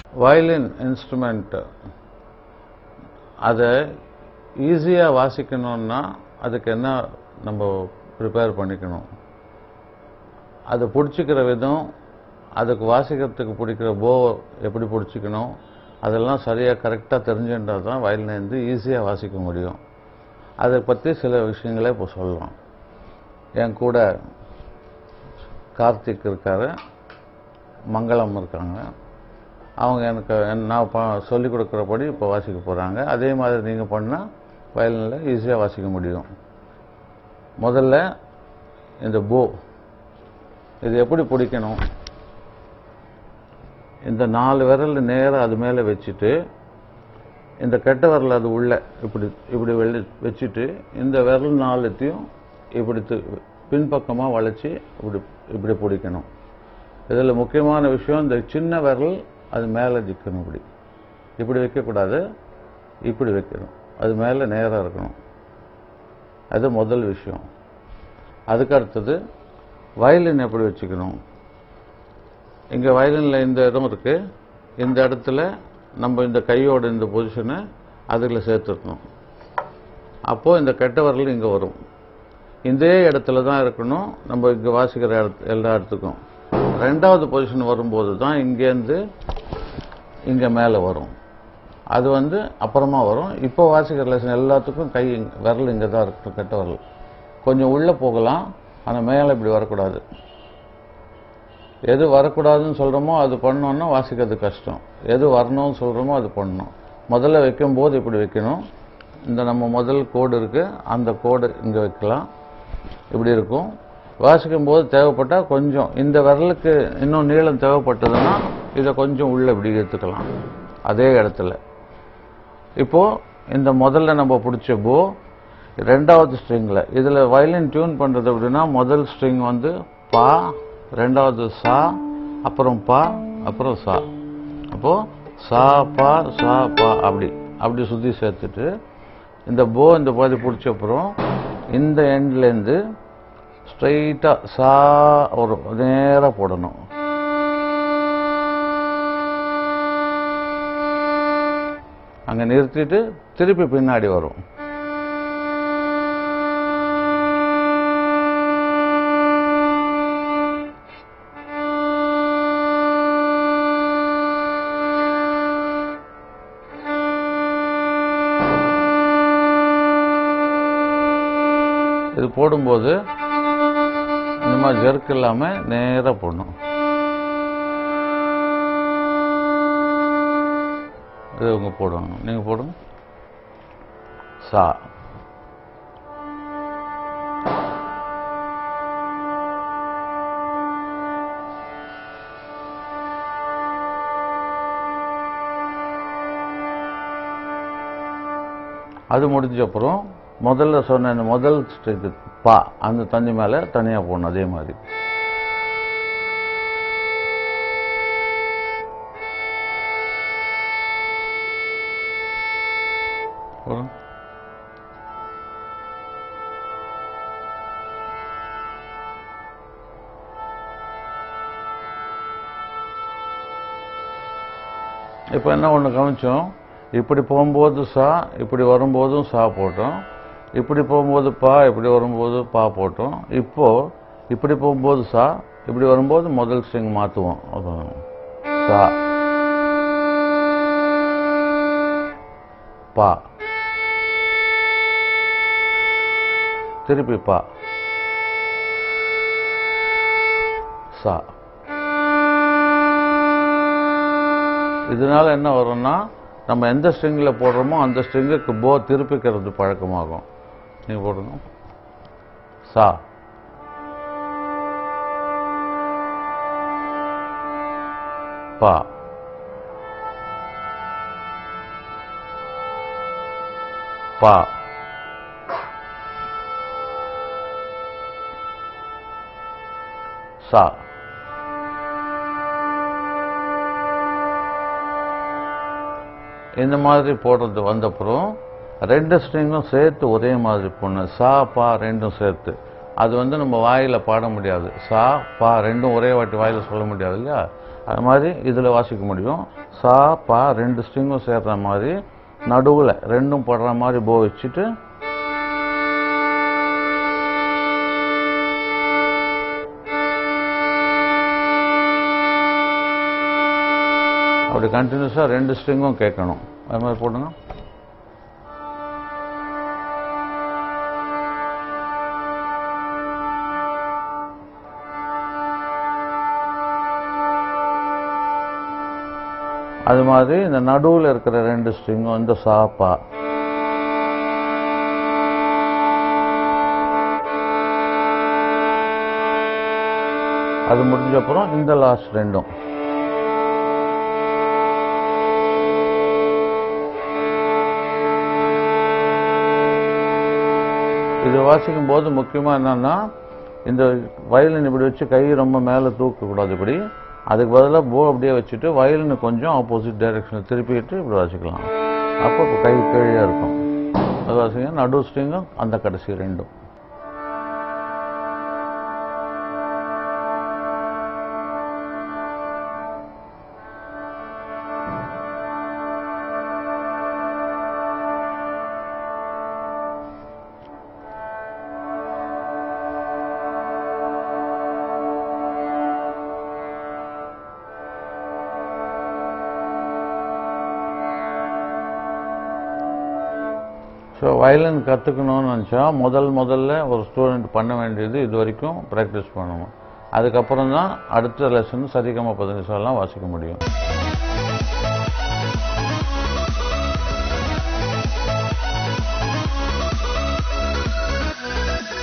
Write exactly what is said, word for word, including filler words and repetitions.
Violin instrument அதை ஈஸியாக வாசிக்கணும்னா அதுக்கு என்ன நம்ம ப்ரிப்பேர் பண்ணிக்கணும், அதை பிடிச்சிக்கிற விதம், அதுக்கு வாசிக்கிறதுக்கு பிடிக்கிற போ எப்படி பிடிச்சிக்கணும், அதெல்லாம் சரியாக கரெக்டாக தெரிஞ்சுட்டால் தான் வயலின் வந்து ஈஸியாக வாசிக்க முடியும். அதை பற்றி சில விஷயங்களே இப்போ சொல்லலாம். என் கூட கார்த்திக் இருக்கார், மங்களம் இருக்காங்க. அவங்க எனக்கு நான் ப சொல்லிக் கொடுக்குறபடி இப்போ வாசிக்க போகிறாங்க. அதே மாதிரி நீங்கள் பண்ணால் வயலினில் ஈஸியாக வாசிக்க முடியும். முதல்ல இந்த போ இது எப்படி பிடிக்கணும், இந்த நாலு விரல் நேராக அது மேலே வச்சுட்டு இந்த கெட்ட விரல் அது உள்ள இப்படி இப்படி வெளி வச்சுட்டு இந்த விரல் நாலுத்தையும் இப்படி பின்பக்கமாக வளைச்சி இப்படி இப்படி பிடிக்கணும். இதில் முக்கியமான விஷயம், இந்த சின்ன விரல் அது மேலே நிற்கணும். இப்படி இப்படி வைக்கக்கூடாது, இப்படி வைக்கணும், அது மேலே நேராக இருக்கணும். அது முதல் விஷயம். அதுக்கு அடுத்தது வயலின் எப்படி வச்சுக்கணும். இங்கே வயலினில் இந்த இடம் இருக்குது, இந்த இடத்துல நம்ம இந்த கையோட இந்த பொசிஷனை அதில் சேர்த்துக்கணும். அப்போது இந்த கெட்ட விரல் இங்கே வரும். இதே இடத்துல தான் இருக்கணும் நம்ம இங்கே வாசிக்கிற இடத்து எல்லா இடத்துக்கும். ரெண்டாவது பொசிஷன் வரும்போது தான் இங்கேருந்து இங்கே மேலே வரும். அது வந்து அப்புறமா வரும். இப்போ வாசிக்கிற லெசன் எல்லாத்துக்கும் கை விரல் இங்கே தான் இருக்கட்டும், கெட்ட விரல் கொஞ்சம் உள்ளே போகலாம், ஆனால் மேலே இப்படி வரக்கூடாது. எது வரக்கூடாதுன்னு சொல்கிறோமோ அது பண்ணோன்னா வாசிக்கிறது கஷ்டம். எது வரணும்னு சொல்கிறோமோ அது பண்ணணும். முதல்ல வைக்கும்போது இப்படி வைக்கணும். இந்த நம்ம முதல் கோடு இருக்குது, அந்த கோடு இங்கே வைக்கலாம், இப்படி இருக்கும். வாசிக்கும்போது தேவைப்பட்டால் கொஞ்சம் இந்த விரலுக்கு இன்னும் நீளம் தேவைப்பட்டதுன்னா இதை கொஞ்சம் உள்ளே இப்படி எடுத்துக்கலாம் அதே இடத்துல. இப்போது இந்த முதல்ல நம்ம பிடிச்ச போ ரெண்டாவது ஸ்ட்ரிங்கில், இதில் வயலின் டியூன் பண்ணுறது அப்படின்னா முதல் ஸ்ட்ரிங் வந்து பா, ரெண்டாவது சா, அப்புறம் பா, அப்புறம் சா. அப்போது சா பா சா பா அப்படி அப்படி சுற்றி சேர்த்துட்டு இந்த போ இந்த பாதி பிடிச்ச அப்புறம் இந்த எண்ட்லேருந்து ஸ்ட்ரைட்டாக சா ஒரு நேராக போடணும். அங்கே நிறுத்திட்டு திருப்பி பின்னாடி வரும். இது போடும்போது இந்த மாதிரி ஜர்க் இல்லாமல் நேராக போடணும். இது இவங்க போடுவாங்க, நீங்கள் போடுங்க. சா அது முடிஞ்ச அப்புறம் முதல்ல சொன்ன இந்த முதல் ஸ்ட்ரிங்கு பா அந்த தண்ணி மேலே தனியாக போடணும். அதே மாதிரி இப்போ என்ன ஒன்று கவனிச்சோம், இப்படி போகும்போது சா, இப்படி வரும்போதும் சா போட்டோம், இப்படி போகும்போது பா, இப்படி வரும்போது பா போட்டோம். இப்போது இப்படி போகும்போது சா, இப்படி வரும்போது முதல் ஸ்ட்ரிங் மாற்றுவோம். சா பா, திருப்பி பா, சா. இதனால என்ன வரும்னா நம்ம எந்த ஸ்ட்ரிங்கில் போடுறோமோ அந்த ஸ்ட்ரிங்குக்கு போ திருப்பிக்கிறது பழக்கமாகும். நீங்கள் போடுங்க. சா பா பா சா. இந்த மாதிரி போடுறது வந்தப்புறம் ரெண்டு ஸ்ட்ரிங்கும் சேர்த்து ஒரே மாதிரி போடணும். சா பா ரெண்டும் சேர்த்து. அது வந்து நம்ம வாயில் பாட முடியாது. சா பா ரெண்டும் ஒரே வாட்டி வாயில் சொல்ல முடியாது இல்லையா. அது மாதிரி இதில் வாசிக்க முடியும். சா பா ரெண்டு ஸ்ட்ரிங்கும் சேர்ற மாதிரி நடுவில் ரெண்டும் படுற மாதிரி போ வச்சுட்டு அப்படி கண்டினியூஸாக ரெண்டு ஸ்ட்ரிங்கும் கேட்கணும். அது மாதிரி போடுங்க. அது மாதிரி இந்த நடுவில் இருக்கிற ரெண்டு ஸ்ட்ரிங்கும் இந்த சாப்பா அது முடிஞ்ச அப்புறம் இந்த லாஸ்ட் ரெண்டும் இது வாசிக்கும் போது முக்கியமாக என்னன்னா இந்த வயலின் இப்படி வச்சு கை ரொம்ப மேலே தூக்கக்கூடாது. இப்படி அதுக்கு பதிலாக போ அப்படியே வச்சுட்டு வயலின் கொஞ்சம் ஆப்போசிட் டைரக்ஷனில் திருப்பிட்டு இப்படி வாசிக்கலாம். அப்போ கை கீழே இருக்கும். அது வாசிங்க. நடு ஸ்ட்ரிங்கும் அந்த கடைசி ரெண்டும். ஸோ வயலின் கற்றுக்கணும்னு நினச்சா முதல் முதல்ல ஒரு ஸ்டூடெண்ட் பண்ண வேண்டியது இது வரைக்கும் ப்ராக்டிஸ் பண்ணணும். அதுக்கப்புறம் தான் அடுத்த லெசன் சரிகம பதனிசாலாம் வாசிக்க முடியும்.